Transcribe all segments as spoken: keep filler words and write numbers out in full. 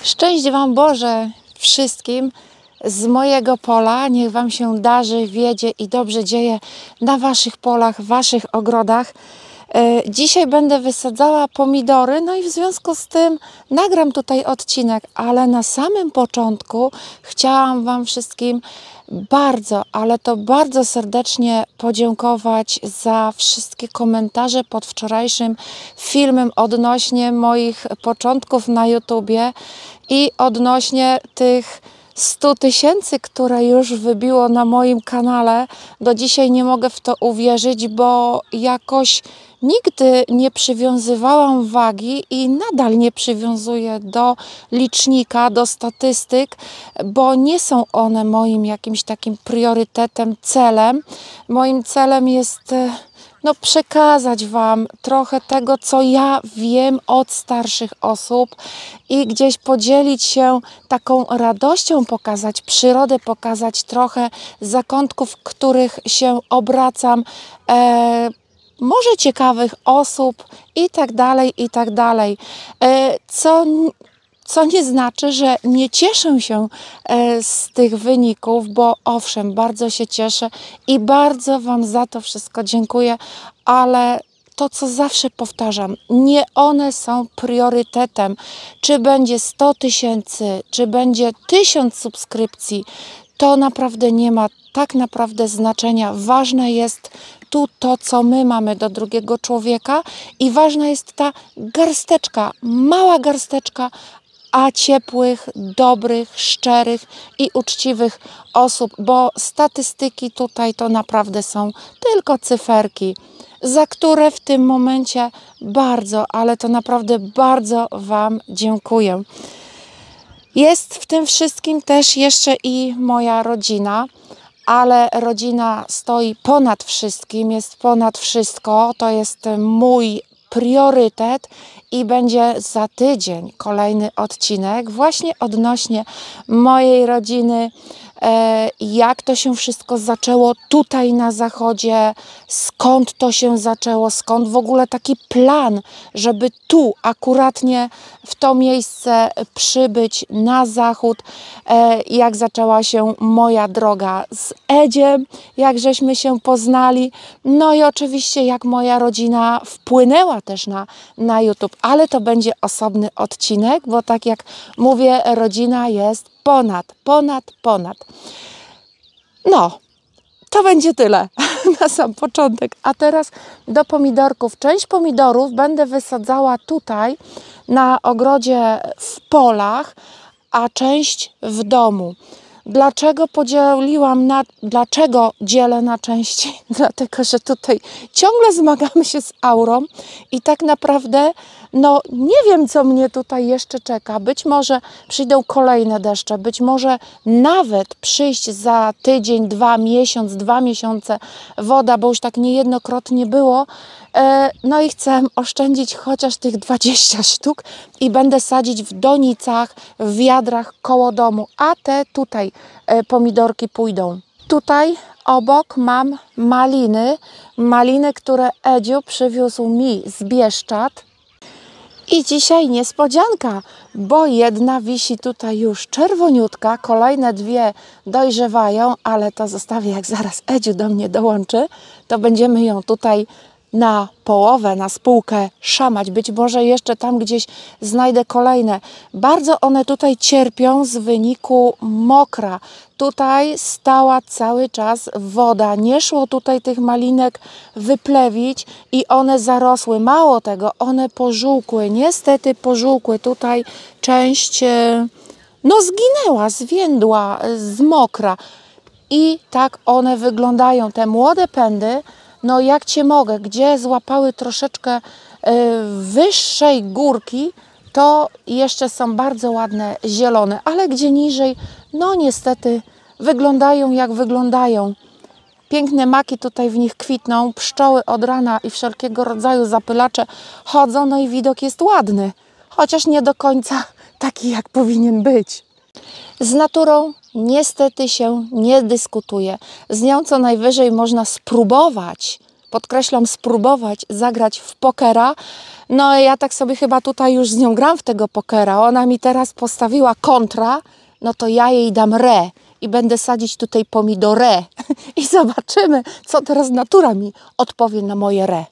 Szczęść Wam Boże wszystkim z mojego pola. Niech Wam się darzy, wiedzie i dobrze dzieje na Waszych polach, Waszych ogrodach. Dzisiaj będę wysadzała pomidory, no i w związku z tym nagram tutaj odcinek, ale na samym początku chciałam Wam wszystkim bardzo, ale to bardzo serdecznie podziękować za wszystkie komentarze pod wczorajszym filmem odnośnie moich początków na YouTubie i odnośnie tych stu tysięcy, które już wybiło na moim kanale. Do dzisiaj nie mogę w to uwierzyć, bo jakoś nigdy nie przywiązywałam wagi i nadal nie przywiązuję do licznika, do statystyk, bo nie są one moim jakimś takim priorytetem, celem. Moim celem jest no, przekazać Wam trochę tego, co ja wiem od starszych osób i gdzieś podzielić się taką radością, pokazać przyrodę, pokazać trochę zakątków, w których się obracam, e, może ciekawych osób i tak dalej, i tak dalej. E, co Co nie znaczy, że nie cieszę się z tych wyników, bo owszem, bardzo się cieszę i bardzo Wam za to wszystko dziękuję, ale to, co zawsze powtarzam, nie one są priorytetem. Czy będzie sto tysięcy, czy będzie tysiąc subskrypcji, to naprawdę nie ma tak naprawdę znaczenia. Ważne jest tu to, co my mamy do drugiego człowieka i ważna jest ta garsteczka, mała garsteczka, a ciepłych, dobrych, szczerych i uczciwych osób, bo statystyki tutaj to naprawdę są tylko cyferki, za które w tym momencie bardzo, ale to naprawdę bardzo Wam dziękuję. Jest w tym wszystkim też jeszcze i moja rodzina, ale rodzina stoi ponad wszystkim, jest ponad wszystko, to jest mój priorytet i będzie za tydzień kolejny odcinek właśnie odnośnie mojej rodziny, e, jak to się wszystko zaczęło tutaj na zachodzie, skąd to się zaczęło, skąd w ogóle taki plan, żeby tu akuratnie w to miejsce przybyć na zachód, e, jak zaczęła się moja droga z Edziem, jak żeśmy się poznali, no i oczywiście jak moja rodzina wpłynęła też na, na YouTube, ale to będzie osobny odcinek, bo tak jak mówię, rodzina jest ponad, ponad, ponad. No, to będzie tyle na sam początek. A teraz do pomidorków. Część pomidorów będę wysadzała tutaj na ogrodzie w polach, a część w domu. Dlaczego podzieliłam na... Dlaczego dzielę na części? Dlatego, że tutaj ciągle zmagamy się z aurą i tak naprawdę no nie wiem, co mnie tutaj jeszcze czeka. Być może przyjdą kolejne deszcze, być może nawet przyjść za tydzień, dwa, miesiąc, dwa miesiące woda, bo już tak niejednokrotnie było. No i chcę oszczędzić chociaż tych dwadzieścia sztuk i będę sadzić w donicach, w wiadrach koło domu, a te tutaj pomidorki pójdą. Tutaj obok mam maliny, maliny, które Edziu przywiózł mi z Bieszczad. I dzisiaj niespodzianka, bo jedna wisi tutaj już czerwoniutka, kolejne dwie dojrzewają, ale to zostawię, jak zaraz Edziu do mnie dołączy, to będziemy ją tutaj na połowę, na spółkę szamać. Być może jeszcze tam gdzieś znajdę kolejne. Bardzo one tutaj cierpią z wyniku mokra. Tutaj stała cały czas woda. Nie szło tutaj tych malinek wyplewić i one zarosły. Mało tego, one pożółkły. Niestety pożółkły. Tutaj część no zginęła, zwiędła z mokra. I tak one wyglądają. Te młode pędy, no jak Cię mogę, gdzie złapały troszeczkę y, wyższej górki, to jeszcze są bardzo ładne, zielone, ale gdzie niżej, no niestety wyglądają jak wyglądają. Piękne maki tutaj w nich kwitną, pszczoły od rana i wszelkiego rodzaju zapylacze chodzą, no i widok jest ładny, chociaż nie do końca taki, jak powinien być. Z naturą niestety się nie dyskutuje. Z nią co najwyżej można spróbować podkreślam, spróbować zagrać w pokera. No ja tak sobie chyba tutaj już z nią gram w tego pokera. Ona mi teraz postawiła kontra, no to ja jej dam re i będę sadzić tutaj pomidorę i zobaczymy, co teraz natura mi odpowie na moje re.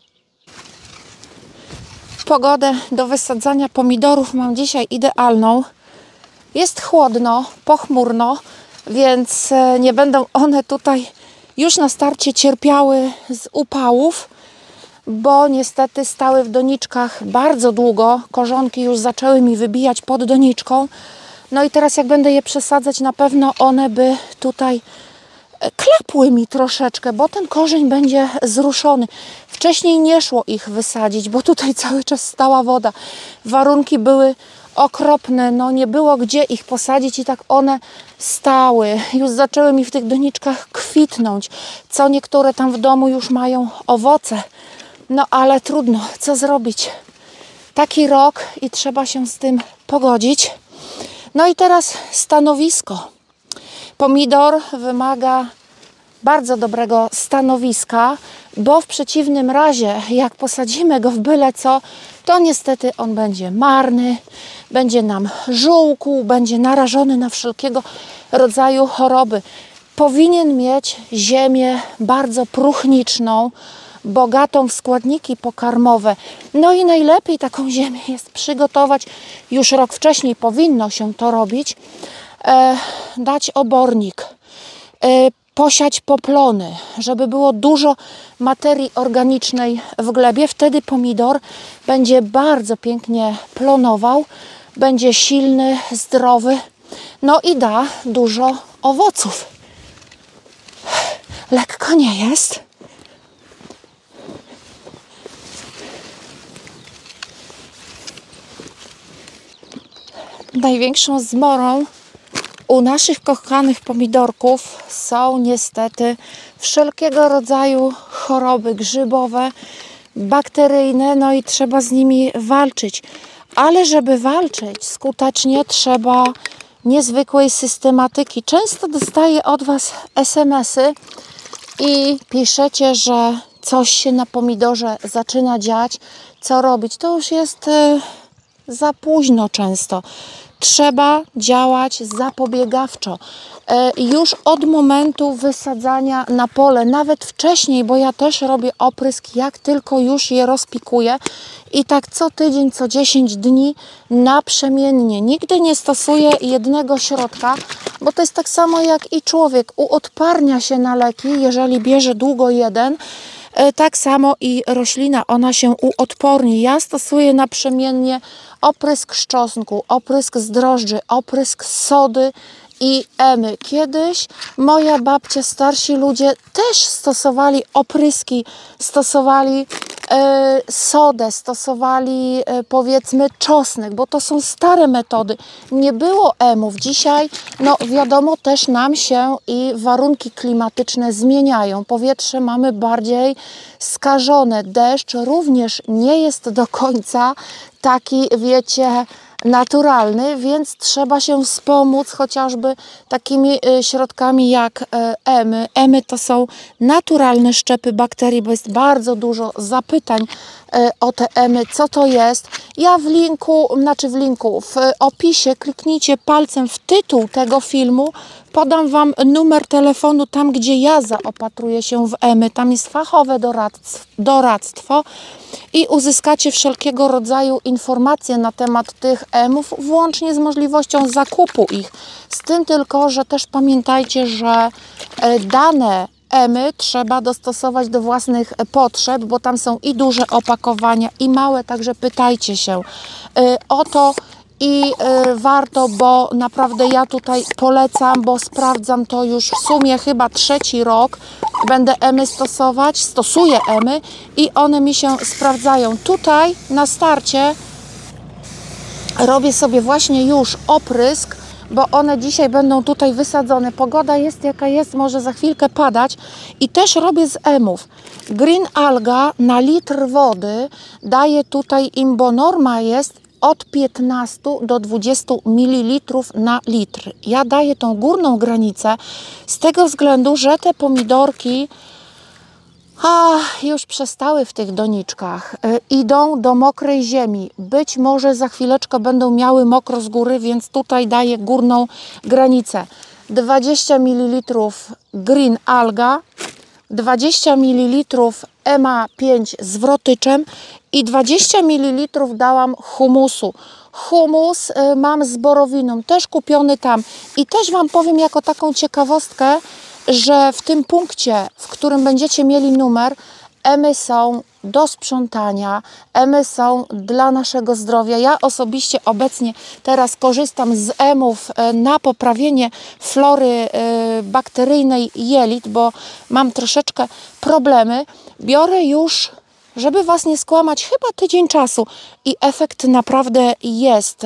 Pogodę do wysadzania pomidorów mam dzisiaj idealną. Jest chłodno, pochmurno, więc nie będą one tutaj już na starcie cierpiały z upałów, bo niestety stały w doniczkach bardzo długo. Korzonki już zaczęły mi wybijać pod doniczką. No i teraz jak będę je przesadzać, na pewno one by tutaj klapły mi troszeczkę, bo ten korzeń będzie zruszony. Wcześniej nie szło ich wysadzić, bo tutaj cały czas stała woda. Warunki były okropne, no nie było gdzie ich posadzić i tak one stały. Już zaczęły mi w tych doniczkach kwitnąć. Co niektóre tam w domu już mają owoce. No ale trudno, co zrobić? Taki rok i trzeba się z tym pogodzić. No i teraz stanowisko. Pomidor wymaga bardzo dobrego stanowiska, bo w przeciwnym razie, jak posadzimy go w byle co, to niestety on będzie marny, będzie nam żółkł, będzie narażony na wszelkiego rodzaju choroby. Powinien mieć ziemię bardzo próchniczną, bogatą w składniki pokarmowe. No i najlepiej taką ziemię jest przygotować, już rok wcześniej powinno się to robić, e, dać obornik, e, posiać poplony, żeby było dużo materii organicznej w glebie. Wtedy pomidor będzie bardzo pięknie plonował, będzie silny, zdrowy, no i da dużo owoców. Lekko nie jest. Największą zmorą u naszych kochanych pomidorków są niestety wszelkiego rodzaju choroby grzybowe, bakteryjne, no i trzeba z nimi walczyć. Ale żeby walczyć skutecznie, trzeba niezwykłej systematyki. Często dostaję od Was es em esy i piszecie, że coś się na pomidorze zaczyna dziać, co robić. To już jest y, za późno często. Trzeba działać zapobiegawczo. E, już od momentu wysadzania na pole, nawet wcześniej, bo ja też robię oprysk, jak tylko już je rozpikuję i tak co tydzień, co dziesięć dni naprzemiennie. Nigdy nie stosuję jednego środka, bo to jest tak samo jak i człowiek. Uodparnia się na leki, jeżeli bierze długo jeden. Tak samo i roślina, ona się uodporni. Ja stosuję naprzemiennie oprysk z czosnku, oprysk z drożdży, oprysk z sody i emy. Kiedyś moja babcia, starsi ludzie też stosowali opryski, stosowali e, sodę, stosowali e, powiedzmy czosnek, bo to są stare metody. Nie było emów. Dzisiaj, no wiadomo, też nam się i warunki klimatyczne zmieniają. Powietrze mamy bardziej skażone. Deszcz również nie jest do końca taki, wiecie, naturalny, więc trzeba się wspomóc chociażby takimi środkami jak emy. Emy to są naturalne szczepy bakterii, bo jest bardzo dużo zapytań o te emy, co to jest. Ja w linku, znaczy w linku, w opisie kliknijcie palcem w tytuł tego filmu, podam Wam numer telefonu tam, gdzie ja zaopatruję się w emy. Tam jest fachowe doradztwo, doradztwo i uzyskacie wszelkiego rodzaju informacje na temat tych emów, włącznie z możliwością zakupu ich. Z tym tylko, że też pamiętajcie, że dane emy trzeba dostosować do własnych potrzeb, bo tam są i duże opakowania, i małe, także pytajcie się o to. I y, warto, bo naprawdę ja tutaj polecam, bo sprawdzam to już w sumie chyba trzeci rok. Będę emy stosować, stosuję emy i one mi się sprawdzają. Tutaj na starcie robię sobie właśnie już oprysk, bo one dzisiaj będą tutaj wysadzone. Pogoda jest jaka jest, może za chwilkę padać i też robię z emów. Green Alga na litr wody daje tutaj im, bo norma jest od piętnastu do dwudziestu mililitrów na litr. Ja daję tą górną granicę z tego względu, że te pomidorki A, już przestały w tych doniczkach. Y, idą do mokrej ziemi. Być może za chwileczkę będą miały mokro z góry, więc tutaj daję górną granicę. dwadzieścia mililitrów Green Alga, dwadzieścia mililitrów M A pięć z wrotyczem i dwadzieścia mililitrów dałam humusu. Humus y, mam z borowiną, też kupiony tam. I też Wam powiem jako taką ciekawostkę, że w tym punkcie, w którym będziecie mieli numer, emy są do sprzątania, emy są dla naszego zdrowia. Ja osobiście obecnie teraz korzystam z emów na poprawienie flory bakteryjnej jelit, bo mam troszeczkę problemy. Biorę już, żeby Was nie skłamać, chyba tydzień czasu i efekt naprawdę jest.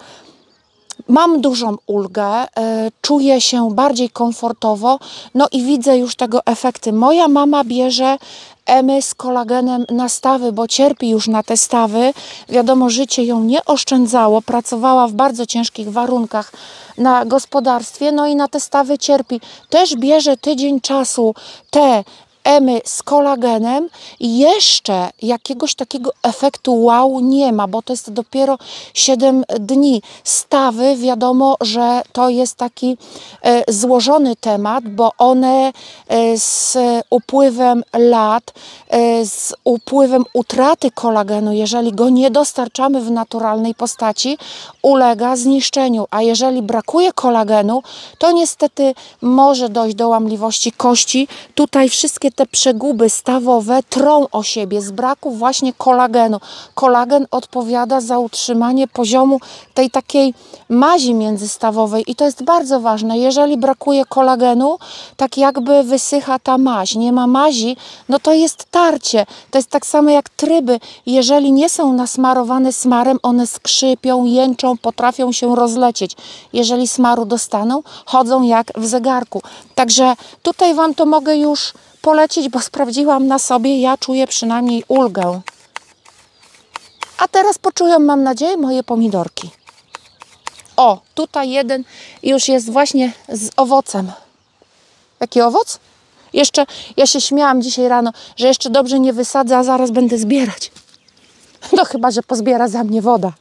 Mam dużą ulgę, y, czuję się bardziej komfortowo, no i widzę już tego efekty. Moja mama bierze emy z kolagenem na stawy, bo cierpi już na te stawy. Wiadomo, życie ją nie oszczędzało, pracowała w bardzo ciężkich warunkach na gospodarstwie, no i na te stawy cierpi. Też bierze tydzień czasu te emy z kolagenem i jeszcze jakiegoś takiego efektu wow nie ma, bo to jest dopiero siedem dni. Stawy, wiadomo, że to jest taki e, złożony temat, bo one e, z upływem lat, e, z upływem utraty kolagenu, jeżeli go nie dostarczamy w naturalnej postaci, ulega zniszczeniu, a jeżeli brakuje kolagenu, to niestety może dojść do łamliwości kości. Tutaj wszystkie te przeguby stawowe trą o siebie z braku właśnie kolagenu. Kolagen odpowiada za utrzymanie poziomu tej takiej mazi międzystawowej i to jest bardzo ważne. Jeżeli brakuje kolagenu, tak jakby wysycha ta maź. Nie ma mazi, no to jest tarcie. To jest tak samo jak tryby. Jeżeli nie są nasmarowane smarem, one skrzypią, jęczą, potrafią się rozlecieć. Jeżeli smaru dostaną, chodzą jak w zegarku. Także tutaj Wam to mogę już polecić, bo sprawdziłam na sobie, ja czuję przynajmniej ulgę. A teraz poczują, mam nadzieję, moje pomidorki. O, tutaj jeden już jest właśnie z owocem. Jaki owoc? Jeszcze, ja się śmiałam dzisiaj rano, że jeszcze dobrze nie wysadzę, a zaraz będę zbierać. No chyba, że pozbiera za mnie woda.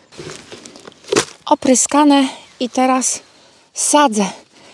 Opryskane i teraz sadzę.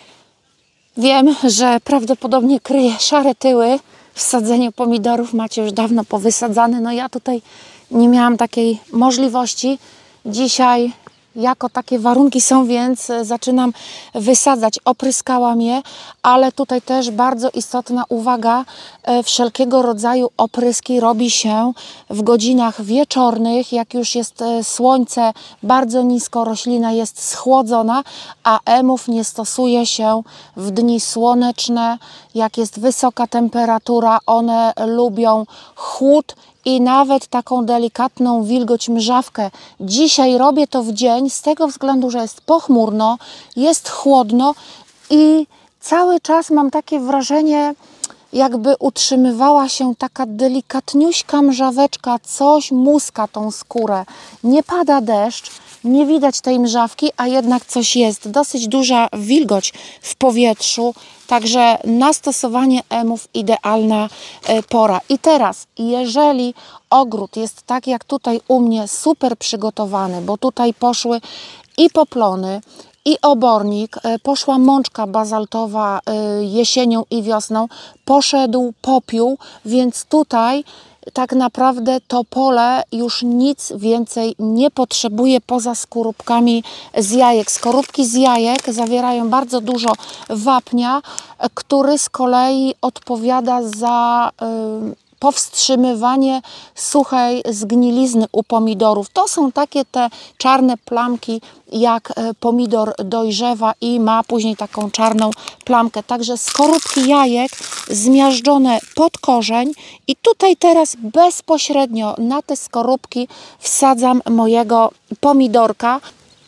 Wiem, że prawdopodobnie kryje szare tyły w sadzeniu pomidorów. Macie już dawno powysadzane. No ja tutaj nie miałam takiej możliwości. Dzisiaj jako takie warunki są, więc zaczynam wysadzać. Opryskałam je, ale tutaj też bardzo istotna uwaga. Wszelkiego rodzaju opryski robi się w godzinach wieczornych, jak już jest słońce bardzo nisko, roślina jest schłodzona, a emów nie stosuje się w dni słoneczne, jak jest wysoka temperatura, one lubią chłód i nawet taką delikatną wilgoć, mrzawkę. Dzisiaj robię to w dzień z tego względu, że jest pochmurno, jest chłodno i cały czas mam takie wrażenie, jakby utrzymywała się taka delikatniuśka mrzaweczka, coś muska tą skórę. Nie pada deszcz, nie widać tej mrzawki, a jednak coś jest. Dosyć duża wilgoć w powietrzu, także na stosowanie emów idealna pora. I teraz, jeżeli ogród jest tak jak tutaj u mnie, super przygotowany, bo tutaj poszły i poplony, i obornik, poszła mączka bazaltowa jesienią i wiosną, poszedł popiół, więc tutaj tak naprawdę to pole już nic więcej nie potrzebuje poza skorupkami z jajek. Skorupki z jajek zawierają bardzo dużo wapnia, który z kolei odpowiada za yy, powstrzymywanie suchej zgnilizny u pomidorów. To są takie te czarne plamki, jak pomidor dojrzewa i ma później taką czarną plamkę. Także skorupki jajek zmiażdżone pod korzeń i tutaj teraz bezpośrednio na te skorupki wsadzam mojego pomidorka.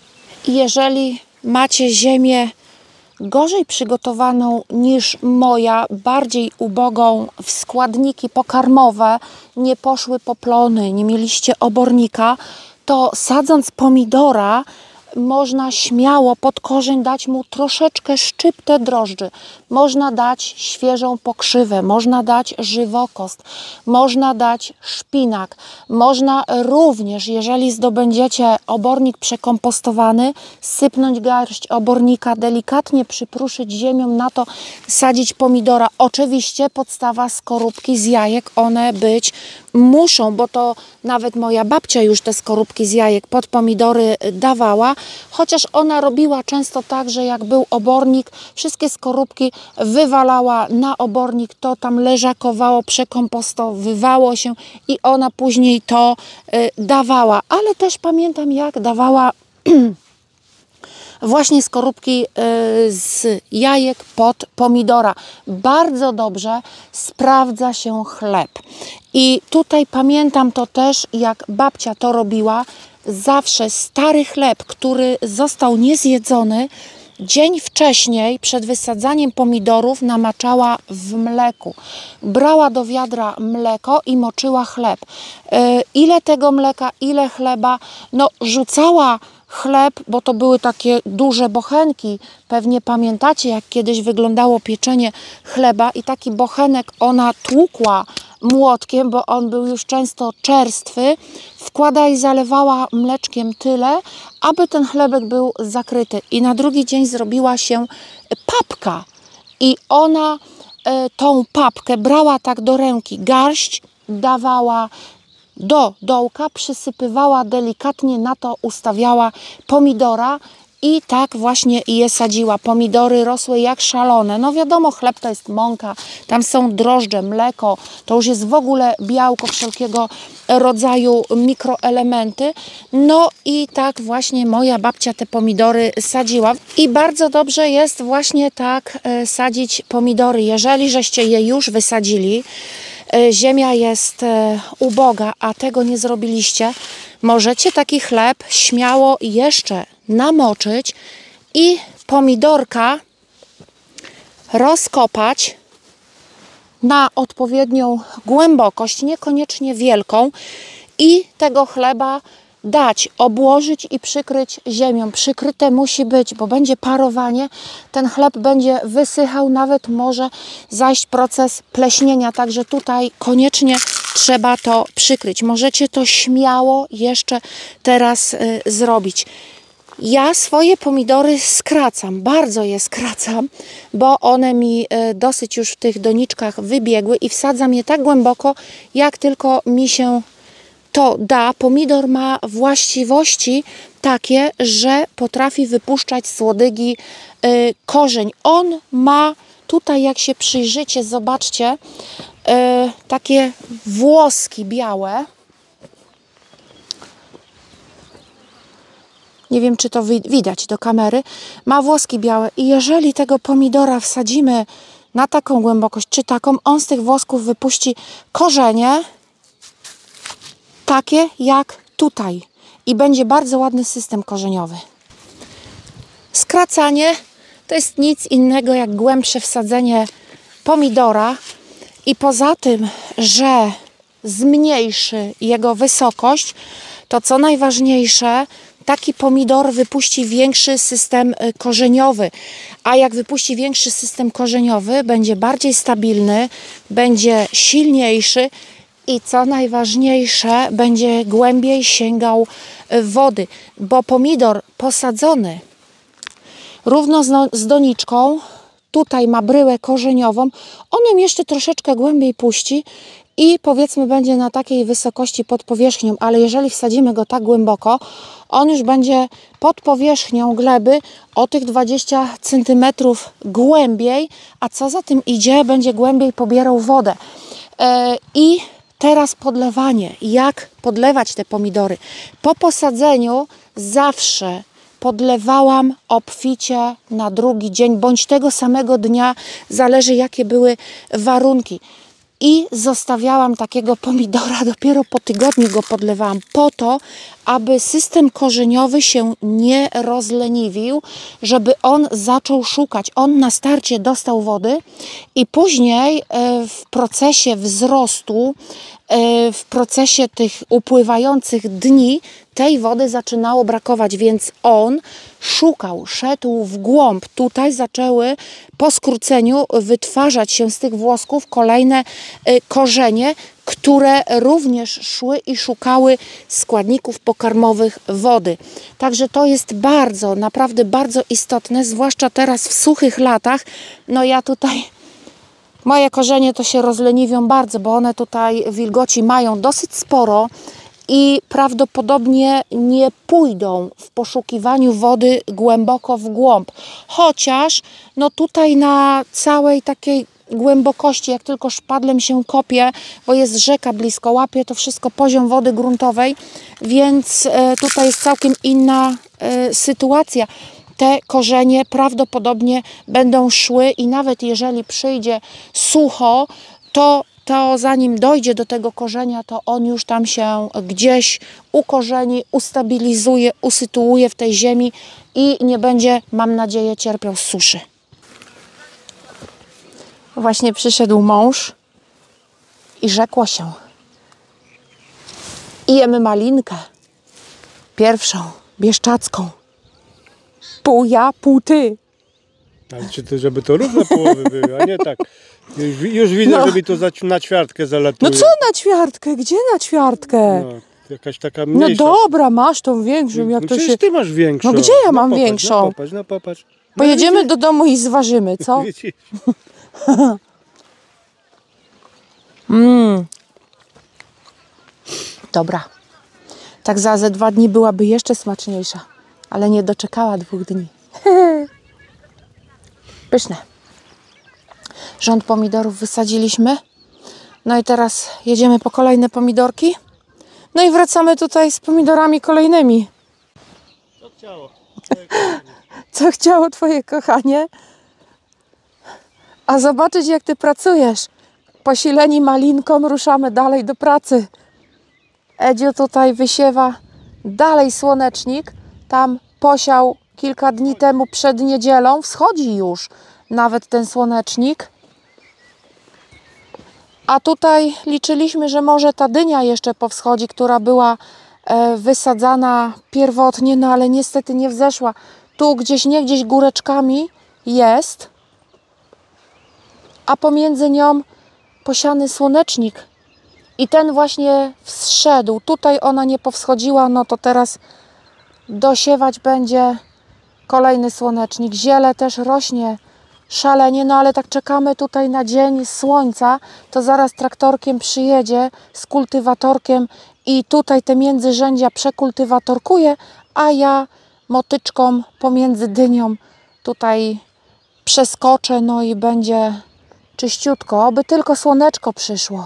Jeżeli macie ziemię gorzej przygotowaną niż moja, bardziej ubogą w składniki pokarmowe, nie poszły poplony, nie mieliście obornika, to sadząc pomidora można śmiało pod korzeń dać mu troszeczkę szczyptę drożdży. Można dać świeżą pokrzywę, można dać żywokost, można dać szpinak. Można również, jeżeli zdobędziecie obornik przekompostowany, sypnąć garść obornika, delikatnie przypruszyć ziemią, na to sadzić pomidora. Oczywiście podstawa skorupki z jajek, one być muszą, bo to nawet moja babcia już te skorupki z jajek pod pomidory dawała, chociaż ona robiła często tak, że jak był obornik, wszystkie skorupki wywalała na obornik, to tam leżakowało, przekompostowywało się i ona później to y, dawała. Ale też pamiętam, jak dawała właśnie skorupki z jajek pod pomidora. Bardzo dobrze sprawdza się chleb. I tutaj pamiętam to też, jak babcia to robiła. Zawsze stary chleb, który został niezjedzony, dzień wcześniej, przed wysadzaniem pomidorów, namaczała w mleku. Brała do wiadra mleko i moczyła chleb. Ile tego mleka, ile chleba, no rzucała chleb, bo to były takie duże bochenki. Pewnie pamiętacie, jak kiedyś wyglądało pieczenie chleba i taki bochenek ona tłukła młotkiem, bo on był już często czerstwy. Wkłada i zalewała mleczkiem tyle, aby ten chlebek był zakryty. I na drugi dzień zrobiła się papka. I ona e, tą papkę brała tak do ręki, garść dawała do dołka, przysypywała delikatnie, na to ustawiała pomidora i tak właśnie je sadziła. Pomidory rosły jak szalone. No wiadomo, chleb to jest mąka, tam są drożdże, mleko, to już jest w ogóle białko, wszelkiego rodzaju mikroelementy. No i tak właśnie moja babcia te pomidory sadziła. I bardzo dobrze jest właśnie tak sadzić pomidory. Jeżeli żeście je już wysadzili, ziemia jest uboga, a tego nie zrobiliście, możecie taki chleb śmiało jeszcze namoczyć i pomidorka rozkopać na odpowiednią głębokość, niekoniecznie wielką, i tego chleba dać, obłożyć i przykryć ziemią. Przykryte musi być, bo będzie parowanie, ten chleb będzie wysychał, nawet może zajść proces pleśnienia, także tutaj koniecznie trzeba to przykryć. Możecie to śmiało jeszcze teraz y, zrobić. Ja swoje pomidory skracam, bardzo je skracam, bo one mi y, dosyć już w tych doniczkach wybiegły i wsadzam je tak głęboko, jak tylko mi się to da. Pomidor ma właściwości takie, że potrafi wypuszczać słodygi y, korzeń. On ma tutaj, jak się przyjrzycie, zobaczcie, y, takie włoski białe. Nie wiem, czy to widać do kamery. Ma włoski białe i jeżeli tego pomidora wsadzimy na taką głębokość, czy taką, on z tych włosków wypuści korzenie, takie jak tutaj, i będzie bardzo ładny system korzeniowy. Skracanie to jest nic innego jak głębsze wsadzenie pomidora i poza tym, że zmniejszy jego wysokość, to co najważniejsze, taki pomidor wypuści większy system korzeniowy, a jak wypuści większy system korzeniowy, będzie bardziej stabilny, będzie silniejszy i co najważniejsze, będzie głębiej sięgał wody, bo pomidor posadzony równo z doniczką, tutaj ma bryłę korzeniową, on ją jeszcze troszeczkę głębiej puści i powiedzmy będzie na takiej wysokości pod powierzchnią, ale jeżeli wsadzimy go tak głęboko, on już będzie pod powierzchnią gleby o tych dwadzieścia centymetrów głębiej, a co za tym idzie, będzie głębiej pobierał wodę. Yy, I teraz podlewanie. Jak podlewać te pomidory? Po posadzeniu zawsze podlewałam obficie na drugi dzień, bądź tego samego dnia, zależy jakie były warunki. I zostawiałam takiego pomidora, dopiero po tygodniu go podlewałam, po to, aby system korzeniowy się nie rozleniwił, żeby on zaczął szukać. On na starcie dostał wody i później w procesie wzrostu, w procesie tych upływających dni tej wody zaczynało brakować, więc on szukał, szedł w głąb. Tutaj zaczęły po skróceniu wytwarzać się z tych włosków kolejne korzenie, które również szły i szukały składników pokarmowych wody. Także to jest bardzo, naprawdę bardzo istotne, zwłaszcza teraz w suchych latach. No ja tutaj, moje korzenie to się rozleniwią bardzo, bo one tutaj wilgoci mają dosyć sporo i prawdopodobnie nie pójdą w poszukiwaniu wody głęboko w głąb. Chociaż no tutaj na całej takiej głębokości, jak tylko szpadlem się kopie, bo jest rzeka blisko, łapie to wszystko poziom wody gruntowej, więc tutaj jest całkiem inna sytuacja. Te korzenie prawdopodobnie będą szły i nawet jeżeli przyjdzie sucho, to to zanim dojdzie do tego korzenia, to on już tam się gdzieś ukorzeni, ustabilizuje, usytuuje w tej ziemi i nie będzie, mam nadzieję, cierpiał z suszy. Właśnie przyszedł mąż i rzekło się: i jemy malinkę, pierwszą, bieszczacką. Pół ja, pół ty. Ale czy to, żeby to równe połowy były, a nie tak. Już, już widzę, No. że mi to za, na ćwiartkę zalatuje. No co na ćwiartkę? Gdzie na ćwiartkę? No, jakaś taka No mniejsza. dobra, masz tą większą, jak No to przecież się... ty masz większą. No gdzie ja mam popatrz, większą? No popatrz, no popatrz. No Pojedziemy do domu i zważymy, co? widzisz. Mm. Dobra. Tak za ze dwa dni byłaby jeszcze smaczniejsza, ale nie doczekała dwóch dni. Pyszne. Rząd pomidorów wysadziliśmy. No i teraz jedziemy po kolejne pomidorki. No i wracamy tutaj z pomidorami kolejnymi. Co chciało? Co chciało twoje kochanie? A zobaczyć, jak ty pracujesz. Posileni malinką ruszamy dalej do pracy. Edziu tutaj wysiewa dalej słonecznik. Tam posiał kilka dni temu przed niedzielą. Wschodzi już nawet ten słonecznik. A tutaj liczyliśmy, że może ta dynia jeszcze powschodzi, która była e, wysadzana pierwotnie, no ale niestety nie wzeszła. Tu gdzieś, nie gdzieś góreczkami jest, a pomiędzy nią posiany słonecznik. I ten właśnie wzszedł. Tutaj ona nie powschodziła, no to teraz dosiewać będzie kolejny słonecznik. Ziele też rośnie szalenie, no ale tak czekamy tutaj na dzień słońca, to zaraz traktorkiem przyjedzie z kultywatorkiem i tutaj te międzyrzędzia przekultywatorkuje, a ja motyczką pomiędzy dynią tutaj przeskoczę, no i będzie czyściutko, oby tylko słoneczko przyszło.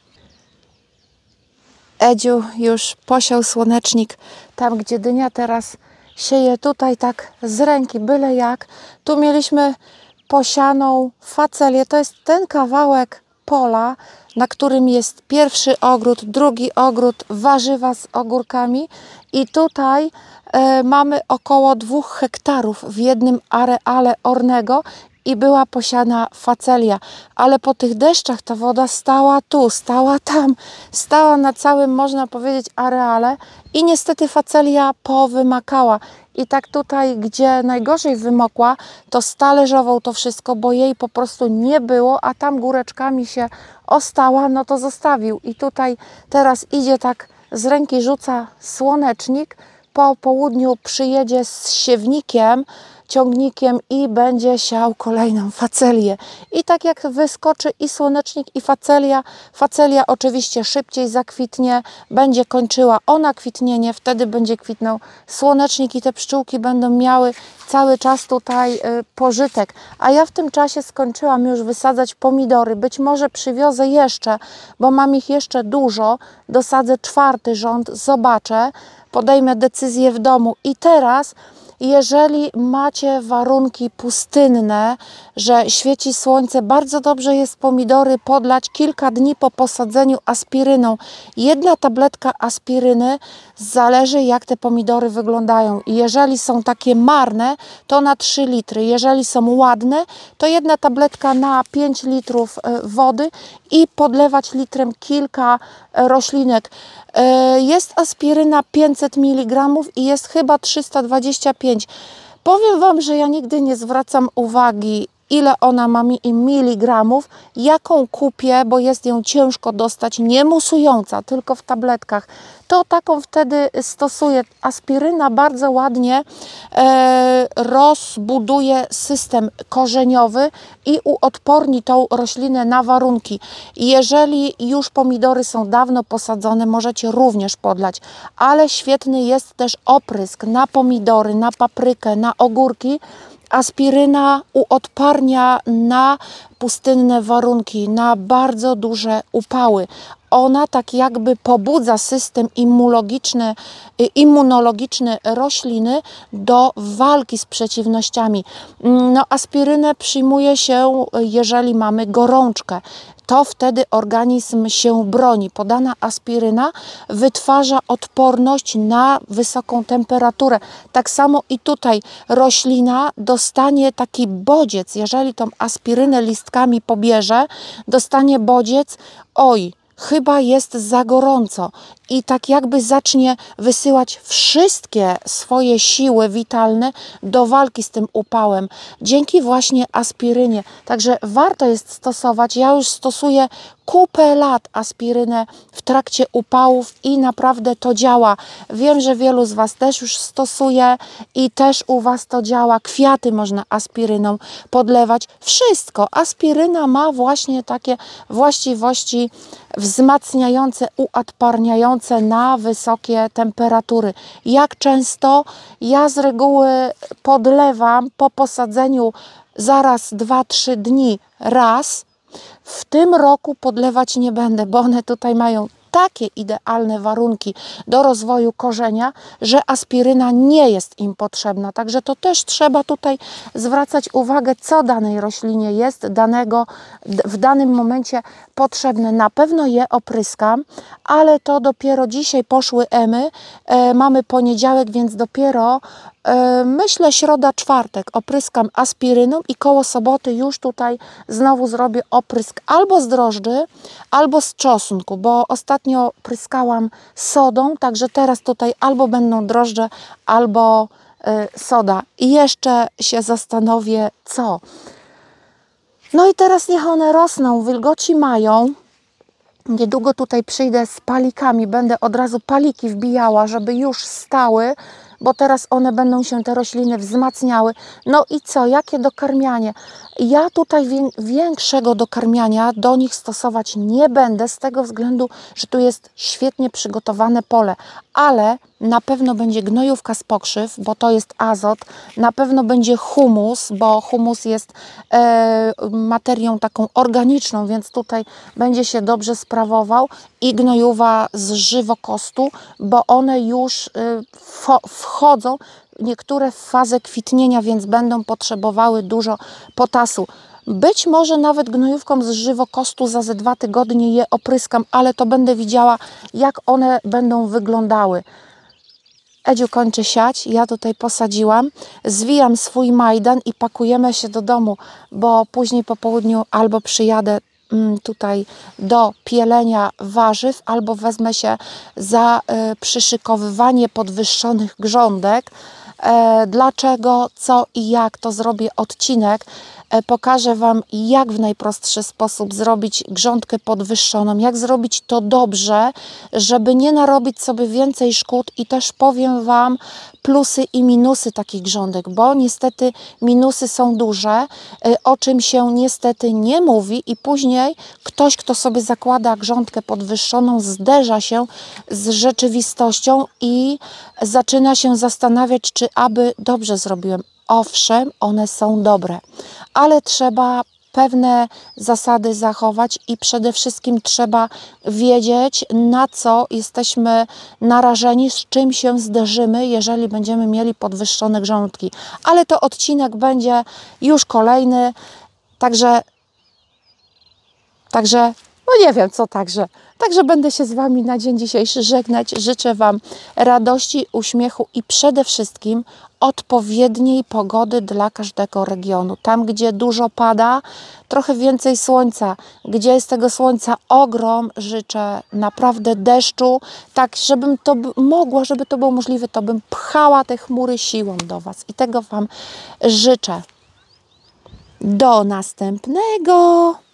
Edziu już posiał słonecznik tam, gdzie dynia teraz sieje, tutaj tak z ręki, byle jak. Tu mieliśmy posianą facelię. To jest ten kawałek pola, na którym jest pierwszy ogród, drugi ogród, warzywa z ogórkami i tutaj e, mamy około dwóch hektarów w jednym areale ornego i była posiana facelia, ale po tych deszczach ta woda stała tu, stała tam, stała na całym, można powiedzieć, areale i niestety facelia powymakała. I tak tutaj, gdzie najgorzej wymokła, to stależował to wszystko, bo jej po prostu nie było, a tam góreczkami się ostała, no to zostawił. I tutaj teraz idzie tak, z ręki rzuca słonecznik, po południu przyjedzie z siewnikiem, ciągnikiem i będzie siał kolejną facelię. I tak jak wyskoczy i słonecznik, i facelia, facelia oczywiście szybciej zakwitnie, będzie kończyła ona kwitnienie, wtedy będzie kwitnął słonecznik i te pszczółki będą miały cały czas tutaj y, pożytek. A ja w tym czasie skończyłam już wysadzać pomidory. Być może przywiozę jeszcze, bo mam ich jeszcze dużo. Dosadzę czwarty rząd, zobaczę, podejmę decyzję w domu. I teraz Jeżeli macie warunki pustynne, że świeci słońce, bardzo dobrze jest pomidory podlać kilka dni po posadzeniu aspiryną. Jedna tabletka aspiryny, zależy jak te pomidory wyglądają. I jeżeli są takie marne, to na trzy litry. Jeżeli są ładne, to jedna tabletka na pięć litrów wody i podlewać litrem kilka roślinek. Jest aspiryna pięćset miligramów i jest chyba trzysta dwadzieścia pięć. Powiem Wam, że ja nigdy nie zwracam uwagi, ile ona ma mi miligramów, jaką kupię, bo jest ją ciężko dostać, nie musująca, tylko w tabletkach. To taką wtedy stosuję. Aspiryna bardzo ładnie e, rozbuduje system korzeniowy i uodporni tą roślinę na warunki. Jeżeli już pomidory są dawno posadzone, możecie również podlać, ale świetny jest też oprysk na pomidory, na paprykę, na ogórki. Aspiryna uodparnia na pustynne warunki, na bardzo duże upały. Ona tak jakby pobudza system immunologiczny, immunologiczny rośliny do walki z przeciwnościami. No, aspirynę przyjmuje się, jeżeli mamy gorączkę. To wtedy organizm się broni. Podana aspiryna wytwarza odporność na wysoką temperaturę. Tak samo i tutaj roślina dostanie taki bodziec, jeżeli tą aspirynę listkami pobierze, dostanie bodziec, oj, chyba jest za gorąco i tak jakby zacznie wysyłać wszystkie swoje siły witalne do walki z tym upałem dzięki właśnie aspirynie. Także warto jest stosować. Ja już stosuję kupę lat aspirynę w trakcie upałów i naprawdę to działa. Wiem, że wielu z Was też już stosuje i też u Was to działa. Kwiaty można aspiryną podlewać. Wszystko. Aspiryna ma właśnie takie właściwości wzmacniające, uodparniające na wysokie temperatury. Jak często? Ja z reguły podlewam po posadzeniu zaraz dwa trzy dni raz. W tym roku podlewać nie będę, bo one tutaj mają takie idealne warunki do rozwoju korzenia, że aspiryna nie jest im potrzebna. Także to też trzeba tutaj zwracać uwagę, co danej roślinie jest danego, w danym momencie potrzebne. Na pewno je opryskam, ale to dopiero dzisiaj poszły emy. E, mamy poniedziałek, więc dopiero e, myślę środa, czwartek opryskam aspiryną i koło soboty już tutaj znowu zrobię oprysk albo z drożdży, albo z czosnku, bo ostatnio pryskałam sodą, także teraz tutaj albo będą drożdże, albo e, soda. I jeszcze się zastanowię, co. No i teraz niech one rosną, wilgoci mają. Niedługo tutaj przyjdę z palikami, będę od razu paliki wbijała, żeby już stały, bo teraz one będą się, te rośliny, wzmacniały. No i co, jakie dokarmianie? Ja tutaj większego dokarmiania do nich stosować nie będę, z tego względu, że tu jest świetnie przygotowane pole, ale na pewno będzie gnojówka z pokrzyw, bo to jest azot, na pewno będzie humus, bo humus jest e, materią taką organiczną, więc tutaj będzie się dobrze sprawował, i gnojówa z żywokostu, bo one już e, wchodzą niektóre w fazę kwitnienia, więc będą potrzebowały dużo potasu. Być może nawet gnojówką z żywokostu za ze dwa tygodnie je opryskam, ale to będę widziała, jak one będą wyglądały. Edziu kończy siać, ja tutaj posadziłam, zwijam swój majdan i pakujemy się do domu, bo później po południu albo przyjadę tutaj do pielenia warzyw, albo wezmę się za y, przyszykowywanie podwyższonych grządek. E, dlaczego, co i jak, to zrobię odcinek. E, pokażę Wam, jak w najprostszy sposób zrobić grządkę podwyższoną, jak zrobić to dobrze, żeby nie narobić sobie więcej szkód, i też powiem Wam plusy i minusy takich grządek, bo niestety minusy są duże, e, o czym się niestety nie mówi, i później ktoś, kto sobie zakłada grządkę podwyższoną, zderza się z rzeczywistością i zaczyna się zastanawiać, czy aby dobrze zrobiłem. Owszem, one są dobre, ale trzeba pewne zasady zachować i przede wszystkim trzeba wiedzieć, na co jesteśmy narażeni, z czym się zderzymy, jeżeli będziemy mieli podwyższone grządki. Ale to odcinek będzie już kolejny, także, także no nie wiem co także. Także będę się z Wami na dzień dzisiejszy żegnać. Życzę Wam radości, uśmiechu i przede wszystkim odpowiedniej pogody dla każdego regionu. Tam, gdzie dużo pada, trochę więcej słońca. Gdzie jest tego słońca ogrom, życzę naprawdę deszczu. Tak, żebym to mogła, żeby to było możliwe, to bym pchała te chmury siłą do Was. I tego Wam życzę. Do następnego!